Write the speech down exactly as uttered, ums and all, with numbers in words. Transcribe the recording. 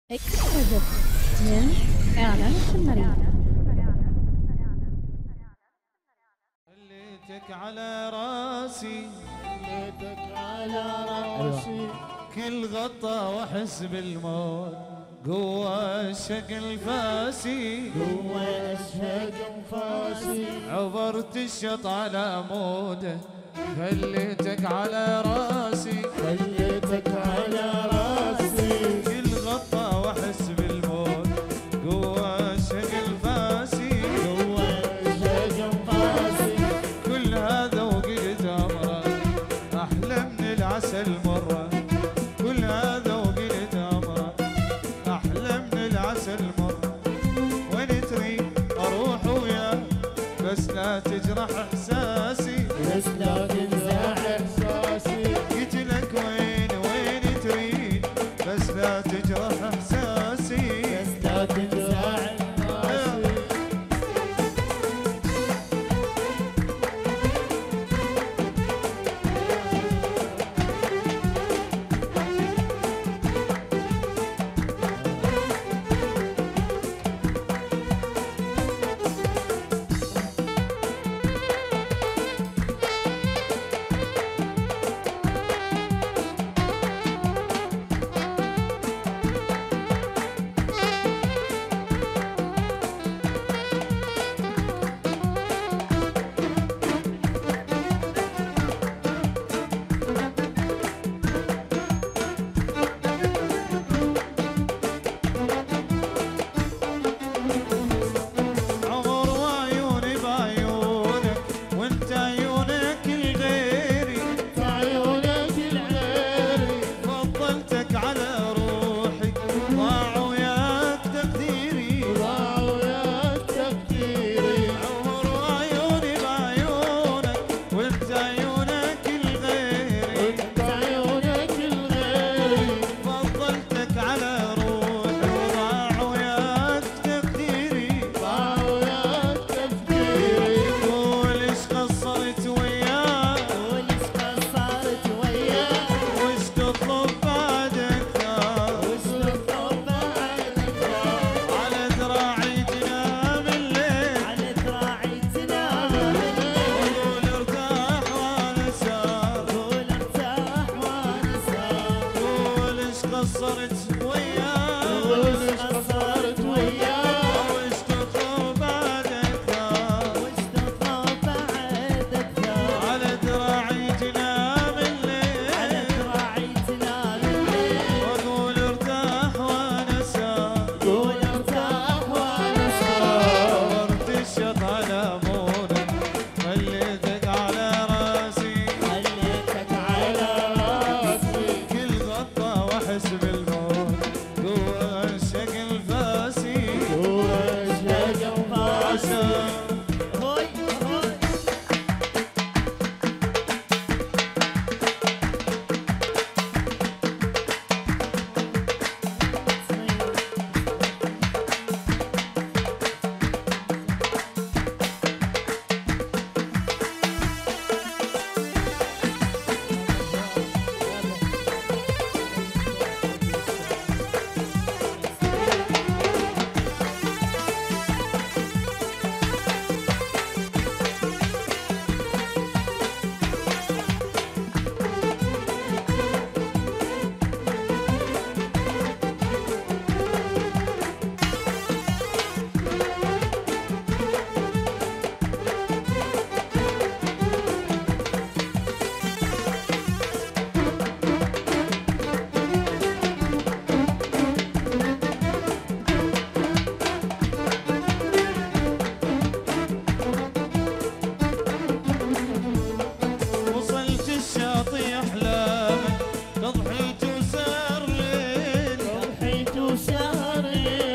اكسكلوزيف من إعلان الشمري. خليتك على راسي خليتك على راسي كل غطا واحس بالموت قوة الشق الفاسي قوة الشق انفاسي عبرت الشط على موده خليتك على راسي خليتك على راسي كل غطا واحس بالموت قوة الشق الفاسي قوة الشق انفاسي كل هذا وقلت امره احلى من العسل مره كل هذا وقلت امره احلى من العسل مره وين تريد اروح وياك بس لا تجرح احساسي بس لا تنزع احساسي قلت لك وين وين تريد بس لا تجرح احساسي بس لا تنزع احساسي عمر وعيوني بعيونك وانت عيونك الغيري عيونك العيري فضلتك على روحي ضاع وياك تقديري ضاع وياك تقديري عمر وعيوني بعيونك وانت عيونك الغيري انت عيونك الغيري فضلتك على روحي وضاع وياك تقديري ضاع وياك تقديري قول ايش قصرت وياك وليش قصرت وياك وش تطلب بعدك وش تطلب بعدك على ذراعي تنام الليل على ذراعي تنام الليل قول ارتاح وانا سار قول ارتاح وانا سار قول ايش قصرت وياك وليش قصرت وياك وش تطلب بعدك وش تطلب بعدك على ذراعي تنام على الليل ذراعي تنام الليل واقول ارتاح وانا سار قول ارتاح وانا سار عبرت الشط على مونك خليتك على راسي خليتك على راسي كل غطا واحس بالموت جوا الشق الفاسي قوة الشق انفاسي هوي هوي وصلت الشاطئ احلامك تضحيت وسار ليل ضحيت وسهر